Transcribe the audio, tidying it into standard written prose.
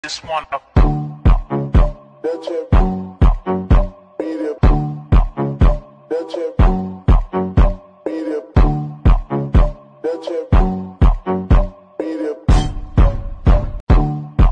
just wanna That chip, beat it, that chip.